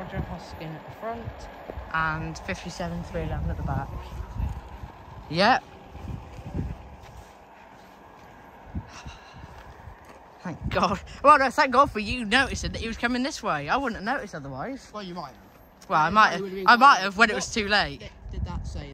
Roger Hoskin at the front and 57-311 at the back. Yep. Thank God. Well, no, thank God for you noticing that he was coming this way. I wouldn't have noticed otherwise. Well, you might have. Well, I might have when it was too late. Did that say?